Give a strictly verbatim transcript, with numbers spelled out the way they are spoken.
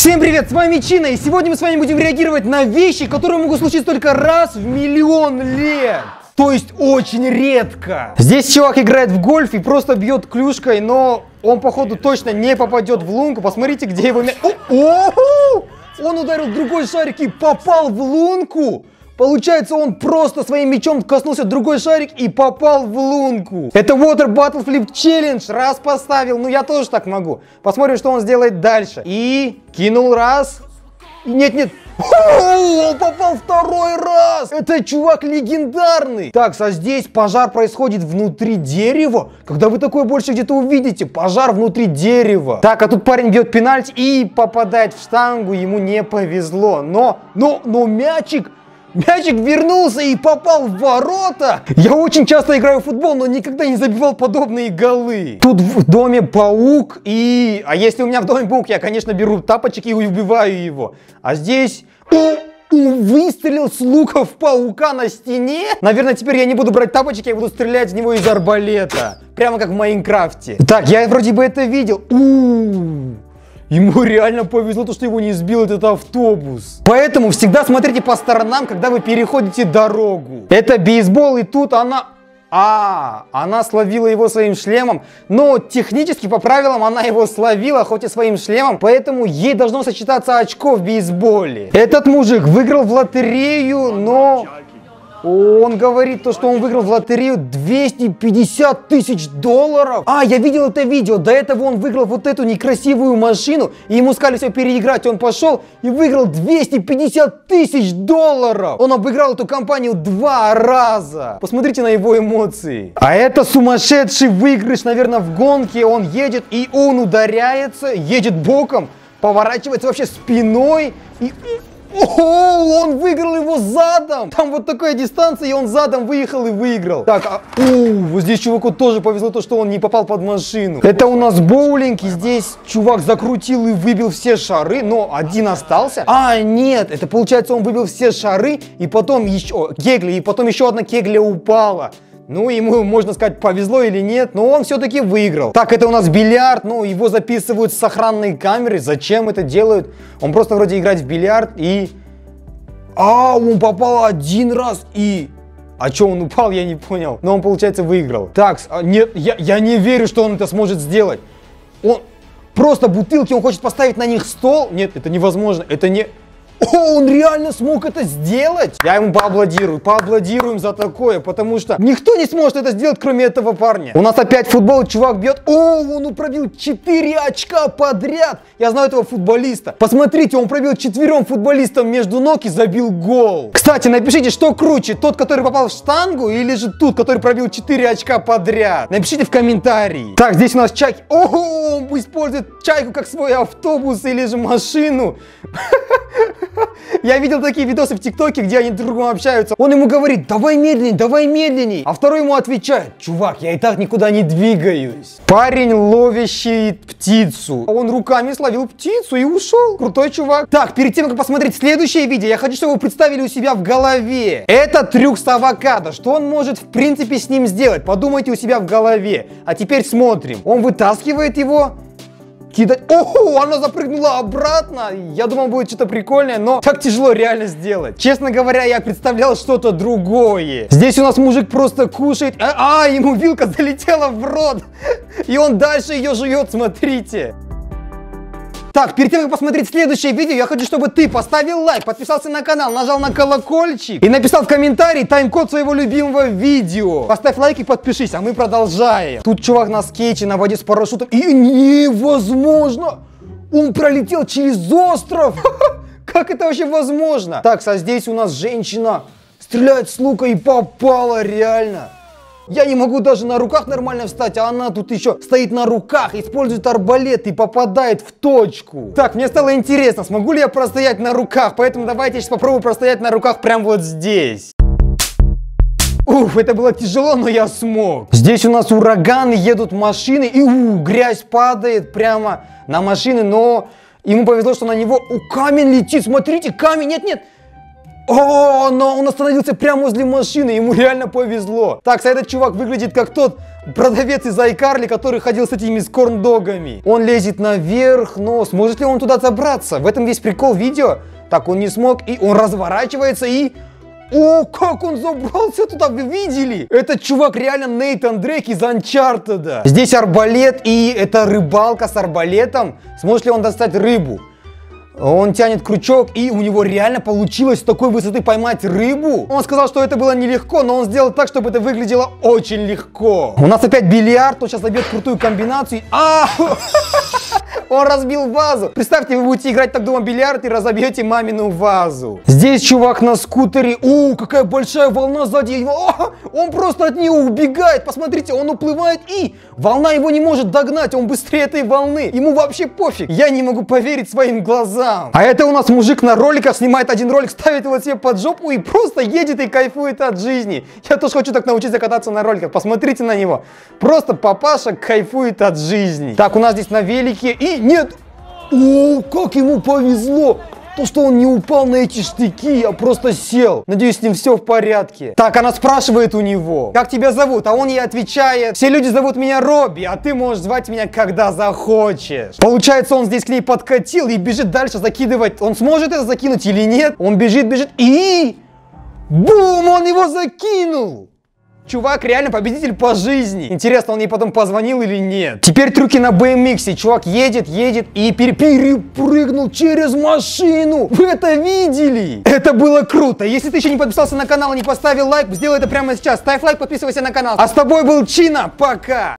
Всем привет, с вами Чина, и сегодня мы с вами будем реагировать на вещи, которые могут случиться только раз в миллион лет. То есть очень редко. Здесь чувак играет в гольф и просто бьет клюшкой, но он походу точно не попадет в лунку. Посмотрите, где его мяч. Он ударил другой шарик и попал в лунку. Получается, он просто своим мячом коснулся другой шарик и попал в лунку. Это Water Bottle Flip Challenge. Раз поставил, ну я тоже так могу. Посмотрим, что он сделает дальше. И кинул раз. Нет-нет. Он попал второй раз. Это чувак легендарный. Так, а здесь пожар происходит внутри дерева. Когда вы такое больше где-то увидите? Пожар внутри дерева. Так, а тут парень бьет пенальти и попадает в штангу. Ему не повезло. Но, но, но мячик... Мячик вернулся и попал в ворота. Я очень часто играю в футбол, но никогда не забивал подобные голы. Тут в доме паук и... А если у меня в доме паук, я, конечно, беру тапочек и убиваю его. А здесь... Он выстрелил с лука в паука на стене. Наверное, теперь я не буду брать тапочки, я буду стрелять в него из арбалета. Прямо как в Майнкрафте. Так, я вроде бы это видел. У-у-у. Ему реально повезло, то, что его не сбил этот автобус. Поэтому всегда смотрите по сторонам, когда вы переходите дорогу. Это бейсбол, и тут она... А, она словила его своим шлемом. Но технически, по правилам, она его словила, хоть и своим шлемом. Поэтому ей должно сочетаться очко в бейсболе. Этот мужик выиграл в лотерею, но... Он говорит, то, что он выиграл в лотерею двести пятьдесят тысяч долларов. А, я видел это видео. До этого он выиграл вот эту некрасивую машину. И ему сказали все переиграть. Он пошел и выиграл двести пятьдесят тысяч долларов. Он обыграл эту компанию два раза. Посмотрите на его эмоции. А это сумасшедший выигрыш, наверное, в гонке. Он едет и он ударяется, едет боком, поворачивается вообще спиной и... О, он выиграл его задом! Там вот такая дистанция, и он задом выехал и выиграл. Так, а, о, вот здесь чуваку тоже повезло то, что он не попал под машину. Это у нас боулинг, и здесь чувак закрутил и выбил все шары, но один остался. А, нет, это получается он выбил все шары, и потом еще кегли, и потом еще одна кегля упала. Ну, ему, можно сказать, повезло или нет, но он все-таки выиграл. Так, это у нас бильярд, ну, его записывают с охранной камеры. Зачем это делают? Он просто вроде играет в бильярд и... А, он попал один раз и... А что, он упал, я не понял. Но он, получается, выиграл. Так, нет, я, я не верю, что он это сможет сделать. Он... Просто бутылки, он хочет поставить на них стол. Нет, это невозможно, это не... О, он реально смог это сделать! Я ему поаплодирую, поаплодируем за такое, потому что никто не сможет это сделать, кроме этого парня. У нас опять футбол, чувак бьет. О, он пробил четыре очка подряд. Я знаю этого футболиста. Посмотрите, он пробил четвером футболистам между ног и забил гол. Кстати, напишите, что круче, тот, который попал в штангу, или же тот, который пробил четыре очка подряд. Напишите в комментарии. Так, здесь у нас чайки. О, он использует чайку как свой автобус или же машину. Я видел такие видосы в ТикТоке, где они друг с другом общаются. Он ему говорит: давай медленней, давай медленней. А второй ему отвечает: чувак, я и так никуда не двигаюсь. Парень, ловящий птицу. Он руками словил птицу и ушел. Крутой чувак. Так, перед тем, как посмотреть следующее видео, я хочу, чтобы вы представили у себя в голове. Это трюк с авокадо. Что он может, в принципе, с ним сделать? Подумайте у себя в голове. А теперь смотрим. Он вытаскивает его. Кидать. Ого, она запрыгнула обратно. Я думал, будет что-то прикольное, но так тяжело реально сделать. Честно говоря, я представлял что-то другое. Здесь у нас мужик просто кушает. А, а ему вилка залетела в рот. И он дальше ее жует, смотрите. Так, перед тем, как посмотреть следующее видео, я хочу, чтобы ты поставил лайк, подписался на канал, нажал на колокольчик и написал в комментарии тайм-код своего любимого видео. Поставь лайк и подпишись, а мы продолжаем. Тут чувак на скейте, на воде с парашютом. И невозможно! Он пролетел через остров! Как это вообще возможно? Так, а здесь у нас женщина стреляет с лука и попала реально. Я не могу даже на руках нормально встать, а она тут еще стоит на руках, использует арбалет и попадает в точку. Так, мне стало интересно, смогу ли я простоять на руках, поэтому давайте я сейчас попробую простоять на руках прямо вот здесь. Уф, это было тяжело, но я смог. Здесь у нас ураганы, едут машины, и у, грязь падает прямо на машины, но ему повезло, что на него у камень летит. Смотрите, камень, нет-нет. О, но он остановился прямо возле машины, ему реально повезло. Так, а этот чувак выглядит как тот продавец из iCarly, который ходил с этими скорн-догами. Он лезет наверх, но сможет ли он туда забраться? В этом весь прикол видео. Так, он не смог, и он разворачивается и... О, как он забрался туда, вы видели? Этот чувак реально Нейтан Дрейк из Uncharted. Здесь арбалет, и это рыбалка с арбалетом. Сможет ли он достать рыбу? Он тянет крючок, и у него реально получилось с такой высоты поймать рыбу. Он сказал, что это было нелегко, но он сделал так, чтобы это выглядело очень легко. У нас опять бильярд, он сейчас забьет крутую комбинацию. А! Он разбил вазу. Представьте, вы будете играть так дома в бильярд и разобьете мамину вазу. Здесь чувак на скутере. О, какая большая волна сзади его. О, он просто от нее убегает. Посмотрите, он уплывает, и волна его не может догнать. Он быстрее этой волны. Ему вообще пофиг. Я не могу поверить своим глазам. А это у нас мужик на роликах снимает один ролик, ставит его себе под жопу и просто едет и кайфует от жизни. Я тоже хочу так научиться кататься на роликах. Посмотрите на него. Просто папаша кайфует от жизни. Так, у нас здесь на велике. И нет! О, как ему повезло! То, что он не упал на эти штыки, а просто сел. Надеюсь, с ним все в порядке. Так, она спрашивает у него, как тебя зовут? А он ей отвечает, все люди зовут меня Робби, а ты можешь звать меня, когда захочешь. Получается, он здесь к ней подкатил и бежит дальше закидывать. Он сможет это закинуть или нет? Он бежит, бежит и... Бум! Он его закинул! Чувак реально победитель по жизни. Интересно, он ей потом позвонил или нет? Теперь трюки на би эм икс. Чувак едет, едет и пере перепрыгнул через машину. Вы это видели? Это было круто. Если ты еще не подписался на канал и не поставил лайк, сделай это прямо сейчас. Ставь лайк, подписывайся на канал. А с тобой был Чина. Пока!